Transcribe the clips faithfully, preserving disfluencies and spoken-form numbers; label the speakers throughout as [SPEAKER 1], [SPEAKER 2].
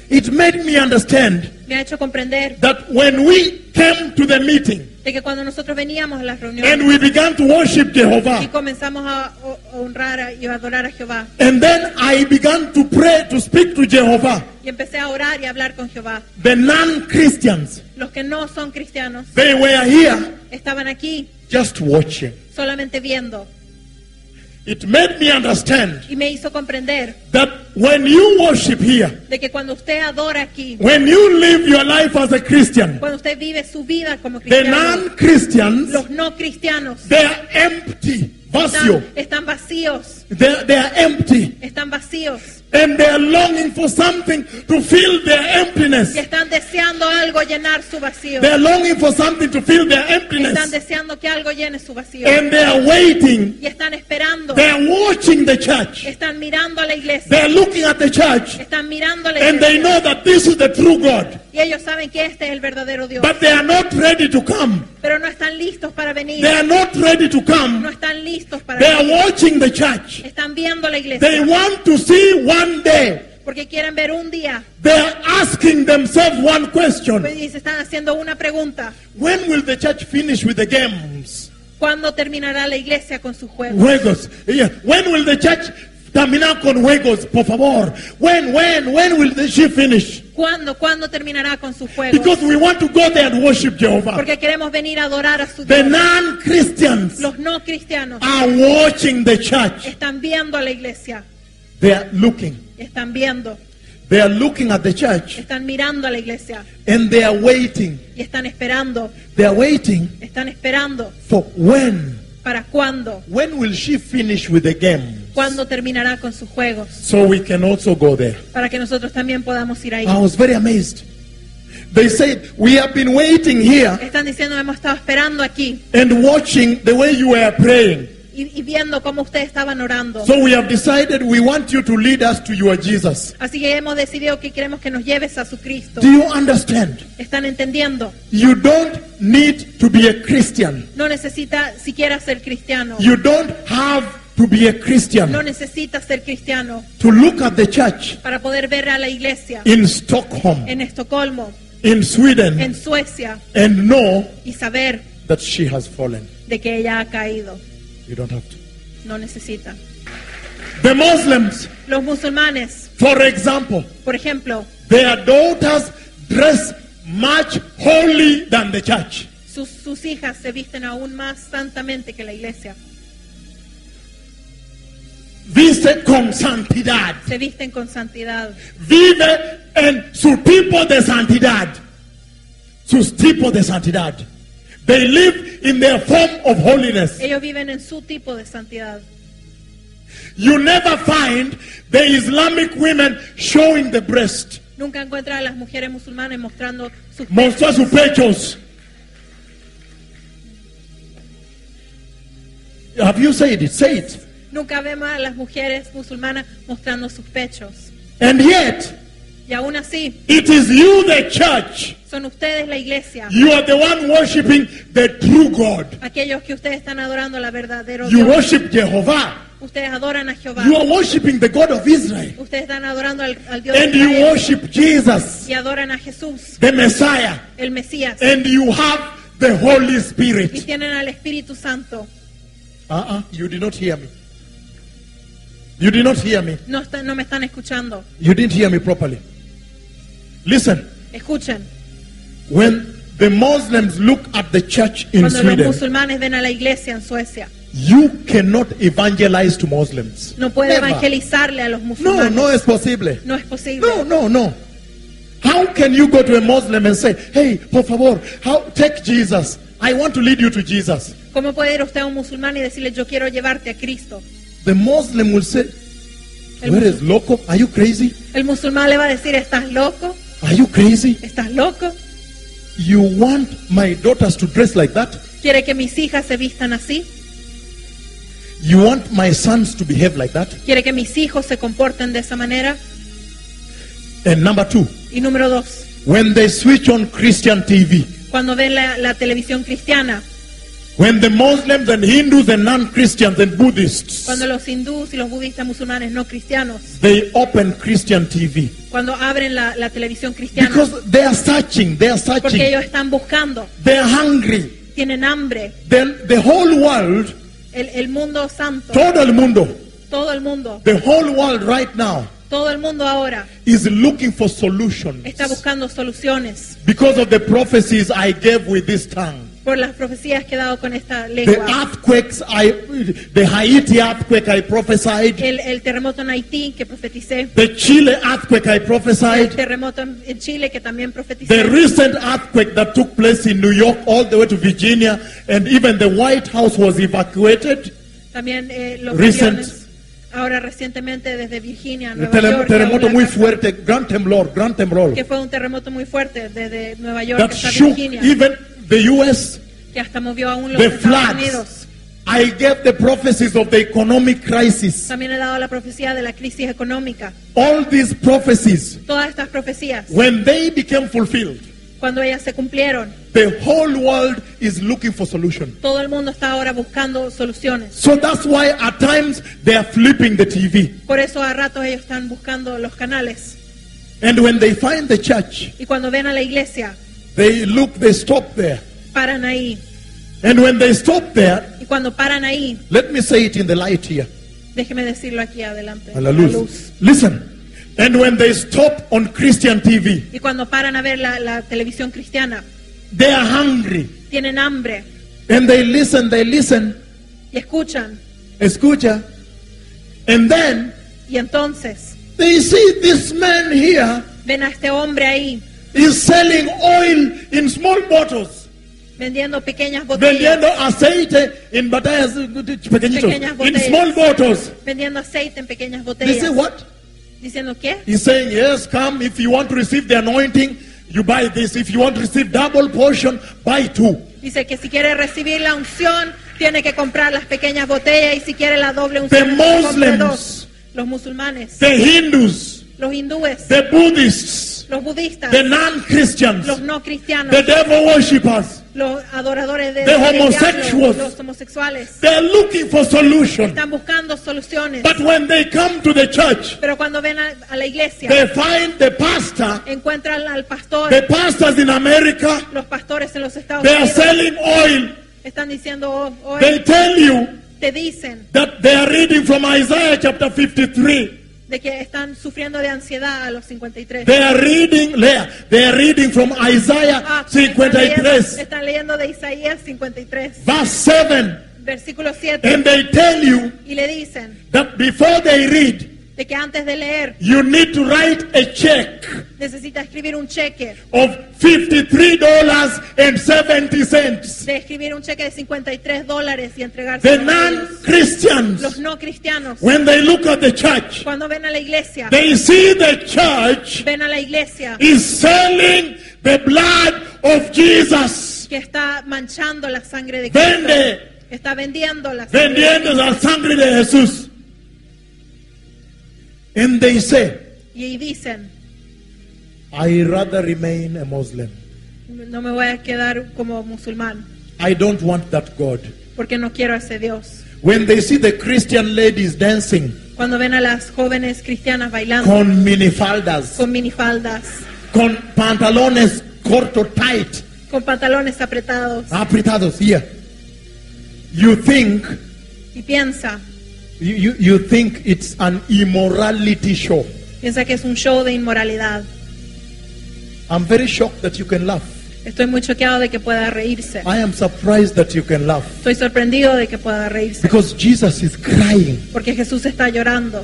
[SPEAKER 1] it made me understand
[SPEAKER 2] me ha hecho comprender
[SPEAKER 1] that when we came to the meeting
[SPEAKER 2] de que cuando nosotros veníamos a las
[SPEAKER 1] and
[SPEAKER 2] reuniones
[SPEAKER 1] we began to worship
[SPEAKER 2] y
[SPEAKER 1] Jehovah,
[SPEAKER 2] comenzamos a, a honrar a- y a adorar a Jehová,
[SPEAKER 1] and then I began to pray, to speak to Jehovah,
[SPEAKER 2] y empecé a orar y a hablar con Jehová,
[SPEAKER 1] the non-Christians,
[SPEAKER 2] los que no son cristianos
[SPEAKER 1] they were here
[SPEAKER 2] estaban aquí
[SPEAKER 1] just watching.
[SPEAKER 2] solamente viendo,
[SPEAKER 1] It made me understand
[SPEAKER 2] y me hizo comprender
[SPEAKER 1] that when you worship here,
[SPEAKER 2] de que cuando usted adora aquí,
[SPEAKER 1] when you live your life as a Christian,
[SPEAKER 2] cuando usted vive su vida como
[SPEAKER 1] the
[SPEAKER 2] cristiano,
[SPEAKER 1] non-Christians,
[SPEAKER 2] los no cristianos
[SPEAKER 1] they are empty, vacío.
[SPEAKER 2] están, están vacíos,
[SPEAKER 1] They, they are empty,
[SPEAKER 2] están vacíos
[SPEAKER 1] and they are longing for something to fill their emptiness.
[SPEAKER 2] y están deseando algo llenar su vacío,
[SPEAKER 1] They are longing for something to fill their
[SPEAKER 2] están
[SPEAKER 1] emptiness,
[SPEAKER 2] deseando que algo llene su vacío
[SPEAKER 1] and they are waiting.
[SPEAKER 2] y están esperando,
[SPEAKER 1] They are watching the church.
[SPEAKER 2] están mirando a la
[SPEAKER 1] They
[SPEAKER 2] iglesia,
[SPEAKER 1] are looking at the church,
[SPEAKER 2] están mirando a la
[SPEAKER 1] and they
[SPEAKER 2] iglesia
[SPEAKER 1] know that this is the true God,
[SPEAKER 2] y ellos saben que este es el verdadero Dios,
[SPEAKER 1] but they are not ready to come.
[SPEAKER 2] pero no están listos para venir,
[SPEAKER 1] They are not ready to
[SPEAKER 2] no
[SPEAKER 1] come.
[SPEAKER 2] están listos para
[SPEAKER 1] They are
[SPEAKER 2] venir,
[SPEAKER 1] watching the church.
[SPEAKER 2] están viendo la
[SPEAKER 1] They
[SPEAKER 2] iglesia
[SPEAKER 1] want to see one day.
[SPEAKER 2] porque quieren ver un día
[SPEAKER 1] They are asking themselves one question.
[SPEAKER 2] y se están haciendo una pregunta:
[SPEAKER 1] When will the church finish with the games?
[SPEAKER 2] ¿cuándo terminará la iglesia con sus juegos?
[SPEAKER 1] Juegos. Yeah. When will the church terminar con juegos, por favor? When, when, when will the, she finish?
[SPEAKER 2] ¿Cuándo, cuándo terminará con sus juegos?
[SPEAKER 1] Because we want to go there and worship Jehovah.
[SPEAKER 2] Porque queremos venir a adorar a su
[SPEAKER 1] The
[SPEAKER 2] Dios.
[SPEAKER 1] non-Christians
[SPEAKER 2] Los no cristianos
[SPEAKER 1] are watching the church.
[SPEAKER 2] están viendo a la iglesia,
[SPEAKER 1] They are looking.
[SPEAKER 2] están viendo,
[SPEAKER 1] They are looking at the church,
[SPEAKER 2] están mirando a la iglesia
[SPEAKER 1] and they are waiting.
[SPEAKER 2] y están esperando,
[SPEAKER 1] They are waiting
[SPEAKER 2] están esperando
[SPEAKER 1] for when.
[SPEAKER 2] para cuándo,
[SPEAKER 1] When will she finish with the game?
[SPEAKER 2] cuándo terminará con sus juegos,
[SPEAKER 1] So we can also go there.
[SPEAKER 2] para que nosotros también podamos ir ahí.
[SPEAKER 1] I was very amazed. They said, we have been waiting here
[SPEAKER 2] Están diciendo, hemos estado esperando aquí
[SPEAKER 1] and watching the way you were praying.
[SPEAKER 2] y, y viendo cómo ustedes estaban orando.
[SPEAKER 1] So we have decided we want you to lead us to your Jesus.
[SPEAKER 2] Así que hemos decidido que queremos que nos lleves a su Cristo.
[SPEAKER 1] Do you understand?
[SPEAKER 2] ¿Están entendiendo?
[SPEAKER 1] You don't need to be a Christian.
[SPEAKER 2] No necesita siquiera ser cristiano.
[SPEAKER 1] You don't have to be a Christian
[SPEAKER 2] No necesita ser cristiano
[SPEAKER 1] to look at the church
[SPEAKER 2] para poder ver a la iglesia
[SPEAKER 1] in Stockholm,
[SPEAKER 2] en Estocolmo,
[SPEAKER 1] in Sweden,
[SPEAKER 2] en Suecia,
[SPEAKER 1] and know
[SPEAKER 2] y saber
[SPEAKER 1] that she has fallen.
[SPEAKER 2] de que ella ha caído.
[SPEAKER 1] You don't have to.
[SPEAKER 2] No necesita.
[SPEAKER 1] The Muslims,
[SPEAKER 2] Los musulmanes,
[SPEAKER 1] for example,
[SPEAKER 2] por ejemplo,
[SPEAKER 1] their daughters dress much holy than the church.
[SPEAKER 2] sus, sus hijas se visten aún más santamente que la iglesia.
[SPEAKER 1] Viste con santidad.
[SPEAKER 2] Se visten con santidad.
[SPEAKER 1] Vive en su tipo de santidad. Sus tipos de santidad. They live in their form of holiness.
[SPEAKER 2] Ellos viven en su tipo de santidad.
[SPEAKER 1] You never find the Islamic women showing the breast.
[SPEAKER 2] Nunca encuentra a las mujeres musulmanas mostrando sus
[SPEAKER 1] Mostrar sus pechos. Have you said it? Say it.
[SPEAKER 2] Nunca vemos a las mujeres musulmanas mostrando sus pechos.
[SPEAKER 1] And yet,
[SPEAKER 2] Y aún así,
[SPEAKER 1] it is you, the church.
[SPEAKER 2] son ustedes la iglesia,
[SPEAKER 1] You are the one worshiping the true God.
[SPEAKER 2] aquellos que ustedes están adorando la verdadera
[SPEAKER 1] You
[SPEAKER 2] Dios.
[SPEAKER 1] worship Jehovah.
[SPEAKER 2] Ustedes adoran a Jehová.
[SPEAKER 1] You are worshiping the God of Israel.
[SPEAKER 2] Ustedes están adorando al, al Dios de
[SPEAKER 1] And you
[SPEAKER 2] Israel.
[SPEAKER 1] worship Jesus,
[SPEAKER 2] Y adoran a Jesús,
[SPEAKER 1] the Messiah.
[SPEAKER 2] el Mesías.
[SPEAKER 1] And you have the Holy
[SPEAKER 2] Y
[SPEAKER 1] Spirit.
[SPEAKER 2] tienen al Espíritu Santo.
[SPEAKER 1] Uh-uh. You did not hear me. You did not hear me.
[SPEAKER 2] No, están, no me están escuchando.
[SPEAKER 1] You didn't hear me properly. Listen.
[SPEAKER 2] Escuchen.
[SPEAKER 1] When the Muslims look at the church in
[SPEAKER 2] Cuando los
[SPEAKER 1] Sweden,
[SPEAKER 2] musulmanes ven a la iglesia en Suecia,
[SPEAKER 1] you cannot evangelize to Muslims.
[SPEAKER 2] no puede
[SPEAKER 1] Never.
[SPEAKER 2] evangelizarle a los
[SPEAKER 1] No,
[SPEAKER 2] musulmanes.
[SPEAKER 1] no es posible.
[SPEAKER 2] No es posible.
[SPEAKER 1] No, no, no. How can you go to a Muslim and say, hey, por favor, how, take Jesus. I want to lead you to Jesus.
[SPEAKER 2] ¿Cómo puede ir usted a un musulmán y decirle, yo quiero llevarte a Cristo?
[SPEAKER 1] The Muslim will say,
[SPEAKER 2] El,
[SPEAKER 1] where
[SPEAKER 2] musul-
[SPEAKER 1] is loco? Are you crazy?
[SPEAKER 2] el musulmán le va a decir, ¿estás loco?
[SPEAKER 1] Are you crazy?
[SPEAKER 2] ¿Estás loco?
[SPEAKER 1] You want my daughters to dress like that?
[SPEAKER 2] ¿Quiere que mis hijas se vistan así?
[SPEAKER 1] You want my sons to behave like that?
[SPEAKER 2] ¿Quiere que mis hijos se comporten de esa manera?
[SPEAKER 1] And number two,
[SPEAKER 2] Y número dos,
[SPEAKER 1] when they switch on Christian T V,
[SPEAKER 2] cuando ven la, la televisión cristiana,
[SPEAKER 1] When the Muslims and Hindus and non-Christians and Buddhists,
[SPEAKER 2] Cuando los hindús y los budistas musulmanes no cristianos,
[SPEAKER 1] they open Christian T V.
[SPEAKER 2] cuando abren la, la televisión cristiana,
[SPEAKER 1] Because they are searching, they are
[SPEAKER 2] porque
[SPEAKER 1] searching,
[SPEAKER 2] ellos están buscando,
[SPEAKER 1] they are hungry.
[SPEAKER 2] tienen hambre.
[SPEAKER 1] Then the whole world,
[SPEAKER 2] El, el mundo santo,
[SPEAKER 1] todo el mundo,
[SPEAKER 2] todo el mundo,
[SPEAKER 1] the whole world right now
[SPEAKER 2] todo el mundo ahora
[SPEAKER 1] is looking for solutions
[SPEAKER 2] está buscando soluciones
[SPEAKER 1] because of the prophecies I gave with this tongue.
[SPEAKER 2] por las profecías que he dado con esta
[SPEAKER 1] The
[SPEAKER 2] lengua.
[SPEAKER 1] earthquakes, I, the Haiti earthquake I prophesied,
[SPEAKER 2] El, el terremoto en Haití que profeticé,
[SPEAKER 1] the Chile earthquake I
[SPEAKER 2] el
[SPEAKER 1] prophesied,
[SPEAKER 2] terremoto en, en Chile que también
[SPEAKER 1] the
[SPEAKER 2] profeticé,
[SPEAKER 1] recent earthquake that took place in New York all the way to Virginia, and even the White House was evacuated.
[SPEAKER 2] también eh, los
[SPEAKER 1] Recent.
[SPEAKER 2] aviones, ahora recientemente desde Virginia a
[SPEAKER 1] Un
[SPEAKER 2] Nueva
[SPEAKER 1] terrem-
[SPEAKER 2] York,
[SPEAKER 1] terremoto
[SPEAKER 2] aún
[SPEAKER 1] muy
[SPEAKER 2] la-
[SPEAKER 1] fuerte, gran temblor, gran temblor.
[SPEAKER 2] que fue un terremoto muy fuerte desde Nueva York
[SPEAKER 1] That
[SPEAKER 2] hasta
[SPEAKER 1] shook
[SPEAKER 2] Virginia,
[SPEAKER 1] even the U S,
[SPEAKER 2] que hasta movió aún los
[SPEAKER 1] the
[SPEAKER 2] Estados
[SPEAKER 1] floods.
[SPEAKER 2] Unidos.
[SPEAKER 1] I gave the prophecies of the economic crisis.
[SPEAKER 2] También he dado la profecía de la crisis económica.
[SPEAKER 1] All these prophecies,
[SPEAKER 2] Todas estas profecías,
[SPEAKER 1] when they became fulfilled,
[SPEAKER 2] cuando ellas se cumplieron,
[SPEAKER 1] the whole world is looking for solution.
[SPEAKER 2] todo el mundo está ahora buscando soluciones.
[SPEAKER 1] So that's why at times they are flipping the T V.
[SPEAKER 2] Por eso a ratos ellos están buscando los canales.
[SPEAKER 1] And when they find the church,
[SPEAKER 2] Y cuando ven a la iglesia,
[SPEAKER 1] they look, they stop there.
[SPEAKER 2] paran ahí.
[SPEAKER 1] And when they stop there,
[SPEAKER 2] Y cuando paran ahí,
[SPEAKER 1] let me say it in the light here.
[SPEAKER 2] déjeme decirlo aquí adelante,
[SPEAKER 1] A la
[SPEAKER 2] a la
[SPEAKER 1] luz.
[SPEAKER 2] luz.
[SPEAKER 1] Listen. And when they stop on Christian T V,
[SPEAKER 2] Y cuando paran a ver la, la televisión cristiana,
[SPEAKER 1] they are hungry.
[SPEAKER 2] tienen hambre
[SPEAKER 1] And they listen, they listen,
[SPEAKER 2] y escuchan.
[SPEAKER 1] escucha. And then
[SPEAKER 2] Y entonces
[SPEAKER 1] they see this man here
[SPEAKER 2] ven a este hombre ahí
[SPEAKER 1] is selling oil in small bottles.
[SPEAKER 2] vendiendo pequeñas botellas,
[SPEAKER 1] Vendiendo aceite en botellas pequeñitos.
[SPEAKER 2] Pequeñas
[SPEAKER 1] In
[SPEAKER 2] botellas.
[SPEAKER 1] small bottles.
[SPEAKER 2] vendiendo aceite en pequeñas
[SPEAKER 1] They say
[SPEAKER 2] botellas.
[SPEAKER 1] what?
[SPEAKER 2] Diciendo qué?
[SPEAKER 1] He's saying, yes, come. If you want to receive the anointing, you buy this. If you want to receive double portion, buy two.
[SPEAKER 2] Dice que si quiere recibir la unción, tiene que comprar las pequeñas botellas y si quiere la doble
[SPEAKER 1] The
[SPEAKER 2] unción, compre
[SPEAKER 1] Muslims,
[SPEAKER 2] dos. Los musulmanes,
[SPEAKER 1] the Hindus,
[SPEAKER 2] los hindúes,
[SPEAKER 1] the Buddhists,
[SPEAKER 2] los budistas,
[SPEAKER 1] the non-Christians,
[SPEAKER 2] los no cristianos,
[SPEAKER 1] the devil worshippers,
[SPEAKER 2] los adoradores de
[SPEAKER 1] the
[SPEAKER 2] del diablo,
[SPEAKER 1] homosexuals.
[SPEAKER 2] los homosexuales,
[SPEAKER 1] they're looking for solution.
[SPEAKER 2] están buscando soluciones.
[SPEAKER 1] But when they come to the church,
[SPEAKER 2] Pero cuando ven a, a la iglesia,
[SPEAKER 1] they find the pastor,
[SPEAKER 2] encuentran al pastor,
[SPEAKER 1] the pastors in America,
[SPEAKER 2] los pastores en los Estados
[SPEAKER 1] they are
[SPEAKER 2] Unidos,
[SPEAKER 1] selling oil.
[SPEAKER 2] están diciendo oh, hoy,
[SPEAKER 1] They tell you
[SPEAKER 2] te dicen
[SPEAKER 1] that they are reading from Isaiah chapter fifty-three.
[SPEAKER 2] de que están sufriendo de ansiedad a los cincuenta y tres.
[SPEAKER 1] They are reading, Leah, they are reading from Isaiah
[SPEAKER 2] Ah, están, leyendo,
[SPEAKER 1] fifty-three,
[SPEAKER 2] están leyendo de Isaías cincuenta y tres,
[SPEAKER 1] verse seven.
[SPEAKER 2] versículo siete,
[SPEAKER 1] And they tell you
[SPEAKER 2] y le dicen
[SPEAKER 1] that before they read,
[SPEAKER 2] de que antes de leer
[SPEAKER 1] you need to write a check
[SPEAKER 2] necesita escribir un cheque,
[SPEAKER 1] of fifty-three dollars and seventy cents.
[SPEAKER 2] de escribir un cheque de cincuenta y tres dólares y entregarse
[SPEAKER 1] The
[SPEAKER 2] a ellos.
[SPEAKER 1] non-Christians,
[SPEAKER 2] Los no cristianos,
[SPEAKER 1] when they look at the church,
[SPEAKER 2] cuando ven a la iglesia,
[SPEAKER 1] they see the church
[SPEAKER 2] ven a la iglesia
[SPEAKER 1] is selling the blood of Jesus.
[SPEAKER 2] que está manchando la sangre de Cristo,
[SPEAKER 1] Vende,
[SPEAKER 2] está vendiendo la sangre de
[SPEAKER 1] vendiendo la sangre de Jesús. And they say,
[SPEAKER 2] y dicen,
[SPEAKER 1] I rather remain a Muslim.
[SPEAKER 2] no me voy a quedar como musulmán
[SPEAKER 1] I don't want that God.
[SPEAKER 2] porque no quiero a ese Dios.
[SPEAKER 1] When they see the Christian ladies dancing
[SPEAKER 2] Cuando ven a las jóvenes cristianas bailando
[SPEAKER 1] con minifaldas,
[SPEAKER 2] con minifaldas,
[SPEAKER 1] con pantalones corto, tight,
[SPEAKER 2] con pantalones apretados,
[SPEAKER 1] apretados, here, you think,
[SPEAKER 2] y piensa,
[SPEAKER 1] you, you, you think it's an immorality show.
[SPEAKER 2] piensa que es un show de inmoralidad.
[SPEAKER 1] I'm very shocked that you can laugh.
[SPEAKER 2] Estoy muy choqueado de que pueda reírse.
[SPEAKER 1] I am surprised that you can laugh.
[SPEAKER 2] Estoy sorprendido de que pueda reírse.
[SPEAKER 1] Because Jesus is crying.
[SPEAKER 2] Porque Jesús está llorando.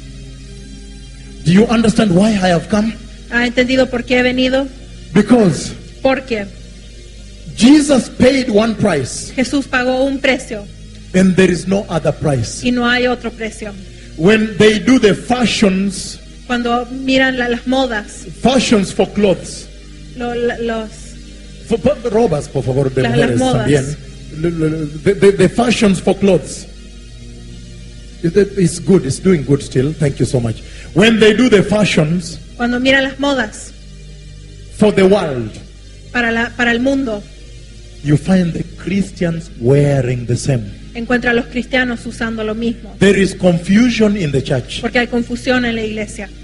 [SPEAKER 1] Do you understand why I have come?
[SPEAKER 2] ¿Ha entendido por qué he venido?
[SPEAKER 1] Because
[SPEAKER 2] Porque
[SPEAKER 1] Jesus paid one price
[SPEAKER 2] Jesús pagó un precio
[SPEAKER 1] and there is no other price.
[SPEAKER 2] y no hay otro precio.
[SPEAKER 1] When they do the fashions,
[SPEAKER 2] Cuando miran la- las modas,
[SPEAKER 1] fashions for clothes,
[SPEAKER 2] lo- la- los,
[SPEAKER 1] for, for- robas, por favor, de
[SPEAKER 2] Las-
[SPEAKER 1] mujeres
[SPEAKER 2] las modas.
[SPEAKER 1] también. L- l- The, the, the fashions for clothes. It- it- It's good, it's doing good still. Thank you so much. When they do the fashions
[SPEAKER 2] cuando miran las modas
[SPEAKER 1] for the world,
[SPEAKER 2] para, la, para el mundo,
[SPEAKER 1] you find the Christians wearing the same.
[SPEAKER 2] Encuentra a los cristianos usando lo mismo.
[SPEAKER 1] There is confusion in the church.
[SPEAKER 2] Porque hay confusión en la iglesia.